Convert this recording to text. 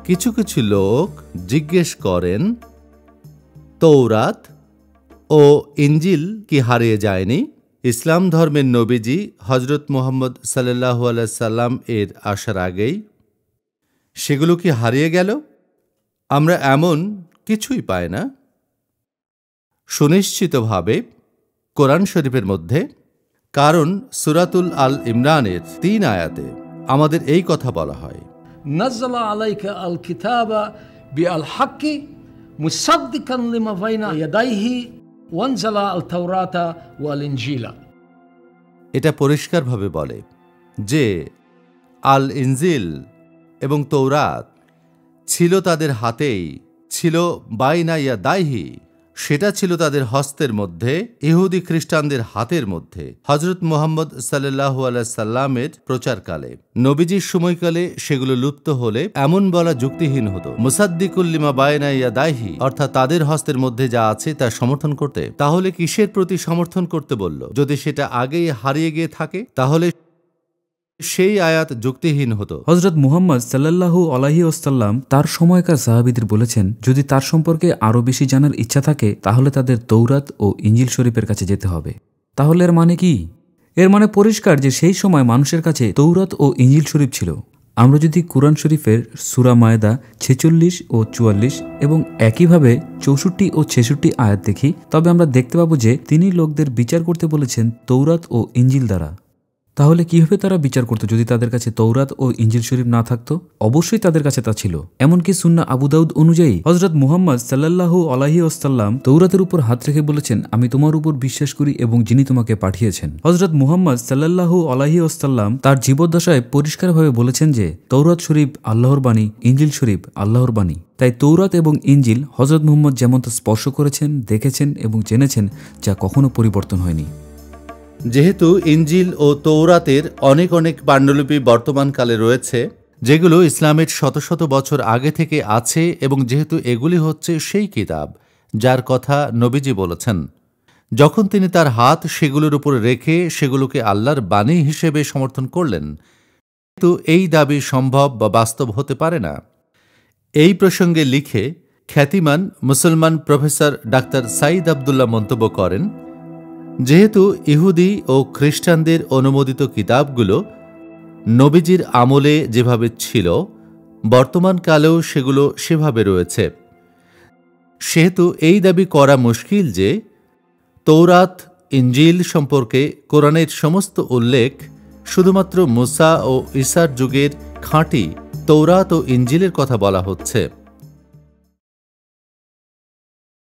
কিছু কিছু লোক জিজ্ঞেস করেন, তৌরাত ও ইঞ্জিল কি হারিয়ে যায়নি? ইসলাম ধর্মের নবীজি হজরত মুহাম্মদ সাল্লাল্লাহু আলাইহি সাল্লাম এর আসার আগেই সেগুলো কি হারিয়ে গেল? আমরা এমন কিছুই পাই না। সুনিশ্চিতভাবে কোরআন শরীফের মধ্যে, কারণ সূরাতুল আল ইমরানের ৩ আয়াতে আমাদের এই কথা বলা হয়, নাযালা আলাইকা আল কিতাবা বিআল হাক্কি মুসাদ্দিকান লিমা বাইনা ইয়াদাইহি ওয়ানজালা আল তাওরাতা ওয়াল ইনজিলা। এটা পরিষ্কারভাবে বলে যে আল ইনজিল এবং তৌরাত ছিল তাদের হাতেই, ছিল বাইনা ইয়াদাইহি, সেটা ছিল তাদের হস্তের মধ্যে, ইহুদি খ্রিস্টানদের হাতের মধ্যে। হজরত মুহাম্মদ সাল্লাল্লাহু আলাইহি সাল্লামের প্রচারকালে, নবীজির সময়কালে সেগুলো লুপ্ত হলে এমন বলা যুক্তিহীন হতো। মুসাদ্দিকুল লিমা বাইনা ইয়াদাইহি, অর্থাৎ তাদের হস্তের মধ্যে যা আছে তা সমর্থন করতে। তাহলে কিসের প্রতি সমর্থন করতে বলল? যদি সেটা আগেই হারিয়ে গিয়ে থাকে তাহলে সেই আয়াত যুক্তিহীন হতো। হযরত মুহাম্মদ সাল্লাল্লাহু আলাইহি ওয়াসাল্লাম তার সময়কার সাহাবীদের বলেছেন, যদি তার সম্পর্কে আরও বেশি জানার ইচ্ছা থাকে তাহলে তাদের তৌরাত ও ইনজিল শরীফের কাছে যেতে হবে। তাহলে এর মানে কি? এর মানে পরিষ্কার যে সেই সময় মানুষের কাছে তৌরাত ও ইনজিল শরীফ ছিল। আমরা যদি কুরআন শরীফের সূরা মায়দা 46 ও 44 এবং একইভাবে 64 ও 66 আয়াত দেখি, তবে আমরা দেখতে পাবো যে তিনি লোকদের বিচার করতে বলেছেন তৌরাত ও ইনজিল দ্বারা। তাহলে কিভাবে তারা বিচার করত যদি তাদের কাছে তৌরাত ও ইনজিল শরীফ না থাকতো? অবশ্যই তাদের কাছে তা ছিল। এমনকি সুন্নাহ আবু দাউদ অনুযায়ী হযরত মুহাম্মদ সাল্লাল্লাহু আলাইহি ওয়াসাল্লাম তৌরাতের উপর হাত রেখে বলেছেন, আমি তোমার উপর বিশ্বাস করি এবং যিনি তোমাকে পাঠিয়েছেন। হযরত মুহাম্মদ সাল্লাল্লাহু আলাইহি ওয়াসাল্লাম তার জীবদ্দশায় পরিষ্কারভাবে বলেছেন যে তৌরাত শরীফ আল্লাহর বাণী, ইনজিল শরীফ আল্লাহর বাণী। তাই তৌরাত এবং ইনজিল হযরত মুহাম্মদ যেমন তা স্পর্শ করেছেন, দেখেছেন এবং জেনেছেন, যা কখনো পরিবর্তন হয়নি। যেহেতু ইনজিল ও তৌরাতের অনেক অনেক পাণ্ডুলিপি বর্তমানকালে রয়েছে, যেগুলো ইসলামের শত শত বছর আগে থেকে আছে, এবং যেহেতু এগুলি হচ্ছে সেই কিতাব যার কথা নবীজি বলেছেন, যখন তিনি তার হাত সেগুলোর উপর রেখে সেগুলোকে আল্লাহর বাণী হিসেবে সমর্থন করলেন, কিন্তু এই দাবি সম্ভব বা বাস্তব হতে পারে না। এই প্রসঙ্গে লিখে খ্যাতিমান মুসলমান প্রফেসর ডাক্তার সাঈদ আব্দুল্লাহ মন্তব্য করেন, যেহেতু ইহুদি ও খ্রিস্টানদের অনুমোদিত কিতাবগুলো নবীজির আমলে যেভাবে ছিল, বর্তমানকালেও সেগুলো সেভাবে রয়েছে, সেহেতু এই দাবি করা মুশকিল যে তৌরাত ইনজিল সম্পর্কে কোরআনের সমস্ত উল্লেখ শুধুমাত্র মুসা ও ঈসার যুগের খাঁটি তৌরাত ও ইনজিলের কথা বলা হচ্ছে।